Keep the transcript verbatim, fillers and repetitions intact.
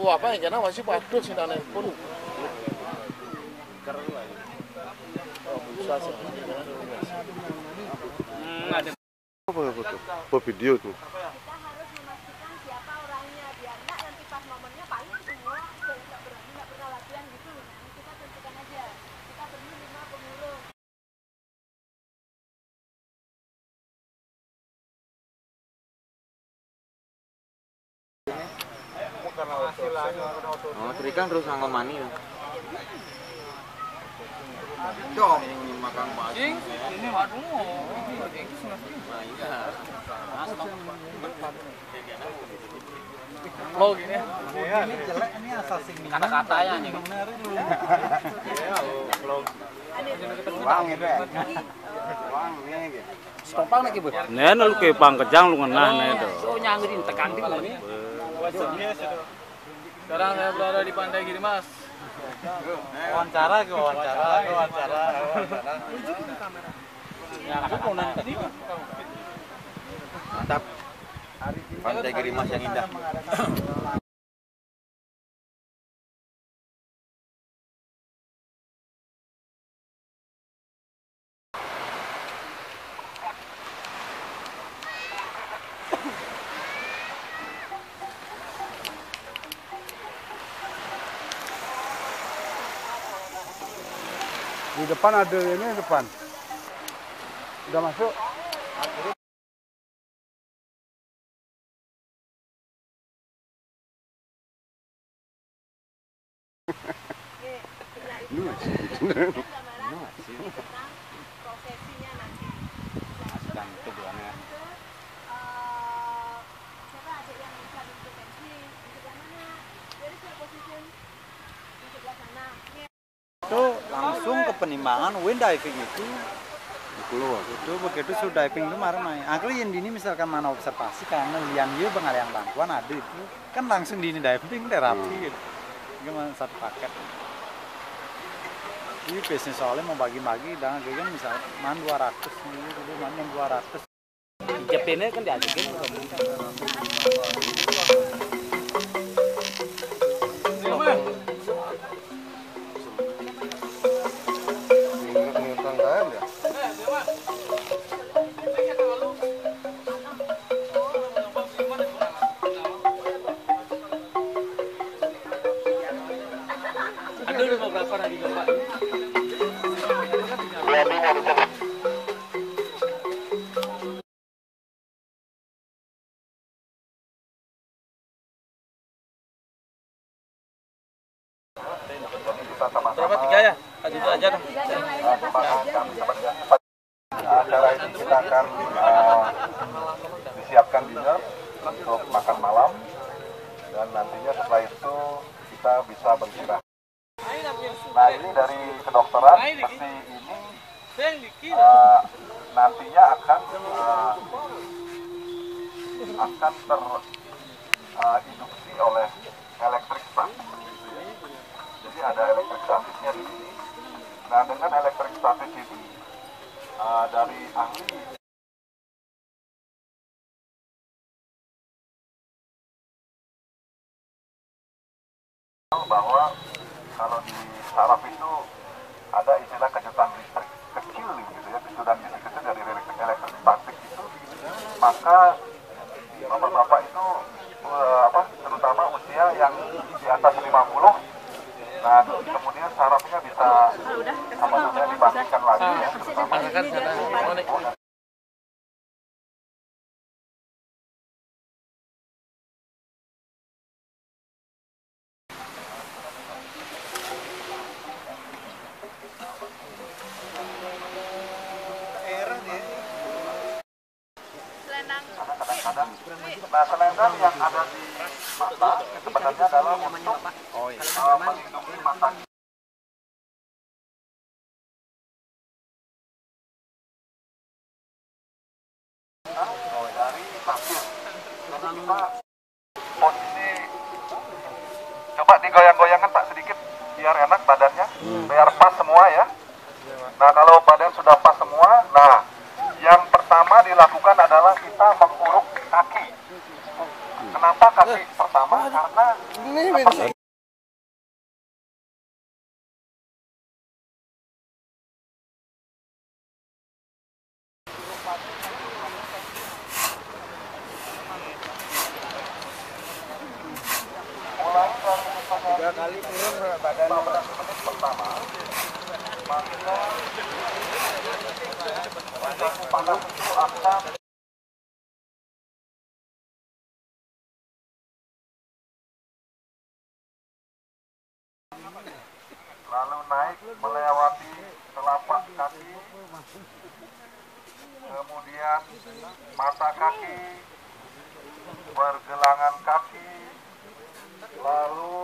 Tua apa yang kena masih padus sih nane pun. Oh, bisa sih. Hmm, ada Apa foto? Apa video tuh? Kita harus memastikan siapa orangnya biar enggak nanti pas momennya paling semua udah nggak berani nggak pernah latihan gitu. Nanti kita tentukan aja. Kita perlu lima pengurus. oh, terikan terus anggo mani. Dong, makan bajing. Ini waduh. Nah, iya. Lo gini. Ini jelek ini asal sing Kata-katanya nih. bener lu. Wang itu ya. Wang ini gitu. Stopang lagi, Bu. Nen lu ke pangkejang lu ngenah nih itu. So nyanggerin tekan di ini. Sekarang saya berada di Pantai Girimas. Wawancara ke wawancara, ke wawancara, wawancara. Ya, aku mau nanti. Mantap. Pantai Girimas yang indah. Di depan ada ini depan. Udah masuk. Prosesinya nanti. Dan tujuannya. Siapa aja yang bisa intervensi di sebelah mana? Dari position di sebelah sana. Itu langsung ke penimbangan wind diving itu. Keluar. Itu begitu sudah diving itu marah main. Aku yang dini misalkan mana observasi karena lian dia bengal yang bantuan ada itu kan langsung dini diving terapi gitu. Gimana satu paket. Ini bisnis soalnya mau bagi-bagi dengan kayak misalnya man dua ratus ini dulu man yang dua ratus. Jepinnya kan diajakin. Berapa tiga ya? Itu aja dong. Acara ini kita akan uh, disiapkan dinner untuk makan malam dan nantinya setelah itu kita bisa beristirahat. Nah ini dari kedokteran seperti ini uh, nantinya akan uh, akan terinduksi uh, oleh elektrik statis. Jadi ada elektrik statisnya di sini. Nah dengan elektrik statis ini uh, dari ahli bahwa kalau di saraf itu ada istilah kejutan listrik kecil gitu ya, kejutan listrik kecil dari elektrik, elektrik statik itu, maka bapak-bapak itu uh, apa terutama usia yang di atas lima puluh, nah kemudian sarafnya bisa apa namanya dibangkitkan lagi ya, terutama kadang-kadang. Nah selendang yang ada di mata sebenarnya adalah untuk oh, iya. uh, melindungi mata. Oh, dari pasir. Jadi kita posisi coba digoyang-goyangkan Pak sedikit biar enak badannya, biar pas semua ya. Nah kalau badan sudah pas semua, nah yang pertama dilakukan adalah kita menguruk kaki. Kenapa kaki pertama? Karena Ini bensin. Tiga kali turun badan lima belas menit pertama, maka panas itu akan lalu naik melewati telapak kaki, kemudian mata kaki, pergelangan kaki, lalu